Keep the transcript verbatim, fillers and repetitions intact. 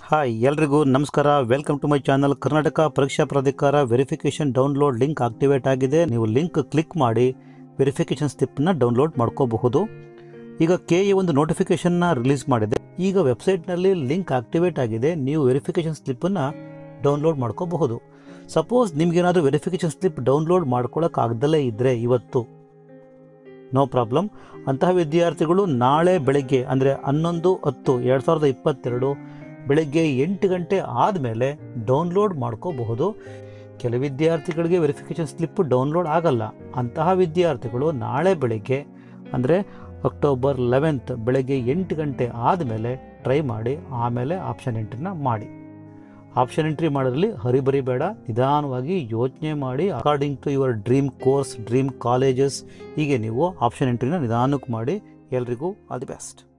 Hi ಎಲ್ರಿಗೂ ನಮಸ್ಕಾರ. Welcome to my channel. Karnataka ಪರೀಕ್ಷಾ ಪ್ರಾಧಿಕಾರ ವೆರಿಫಿಕೇಷನ್ ಡೌನ್ಲೋಡ್ ಲಿಂಕ್ ಆಕ್ಟಿವೇಟ್ ಆಗಿದೆ. ನೀವು ಲಿಂಕ್ ಕ್ಲಿಕ್ ಮಾಡಿ ವೆರಿಫಿಕೇಷನ್ ಸ್ಲಿಪ್ನ ಡೌನ್ಲೋಡ್ ಮಾಡ್ಕೋಬಹುದು. ಈಗ ಕೆ ಎ ಒಂದು ನೋಟಿಫಿಕೇಷನ್ನ ರಿಲೀಸ್ ಮಾಡಿದೆ. ಈಗ ವೆಬ್ಸೈಟ್ನಲ್ಲಿ ಲಿಂಕ್ ಆಕ್ಟಿವೇಟ್ ಆಗಿದೆ. ನೀವು ವೆರಿಫಿಕೇಷನ್ ಸ್ಲಿಪ್ಪನ್ನು ಡೌನ್ಲೋಡ್ ಮಾಡ್ಕೋಬಹುದು. ಸಪೋಸ್ ನಿಮಗೇನಾದರೂ ವೆರಿಫಿಕೇಷನ್ ಸ್ಲಿಪ್ ಡೌನ್ಲೋಡ್ ಮಾಡ್ಕೊಳ್ಳೋಕ್ಕಾಗ್ದಲೇ ಇದ್ದರೆ ಇವತ್ತು ನೋ ಪ್ರಾಬ್ಲಮ್. ಅಂತಹ ವಿದ್ಯಾರ್ಥಿಗಳು ನಾಳೆ ಬೆಳಗ್ಗೆ ಅಂದರೆ ಹನ್ನೊಂದು ಹತ್ತು ಎರಡು ಸಾವಿರದ ಇಪ್ಪತ್ತೆರಡು ಬೆಳಗ್ಗೆ ಎಂಟು ಗಂಟೆ ಆದಮೇಲೆ ಡೌನ್ಲೋಡ್ ಮಾಡ್ಕೋಬಹುದು. ಕೆಲವು ವಿದ್ಯಾರ್ಥಿಗಳಿಗೆ ವೆರಿಫಿಕೇಷನ್ ಸ್ಲಿಪ್ಪು ಡೌನ್ಲೋಡ್ ಆಗಲ್ಲ. ಅಂತಹ ವಿದ್ಯಾರ್ಥಿಗಳು ನಾಳೆ ಬೆಳಗ್ಗೆ ಅಂದರೆ ಅಕ್ಟೋಬರ್ ಲೆವೆಂತ್ ಬೆಳಗ್ಗೆ ಎಂಟು ಗಂಟೆ ಆದಮೇಲೆ ಟ್ರೈ ಮಾಡಿ, ಆಮೇಲೆ ಆಪ್ಷನ್ ಎಂಟ್ರಿನ ಮಾಡಿ. ಆಪ್ಷನ್ ಎಂಟ್ರಿ ಮಾಡೋದ್ರಲ್ಲಿ ಹರಿಬರಿ ಬೇಡ, ನಿಧಾನವಾಗಿ ಯೋಚನೆ ಮಾಡಿ according to your dream course, dream colleges ಹೀಗೆ ನೀವು ಆಪ್ಷನ್ ಎಂಟ್ರಿನ ನಿಧಾನಕ್ಕೆ ಮಾಡಿ. ಎಲ್ರಿಗೂ ಆಲ್ ದಿ ಬೆಸ್ಟ್.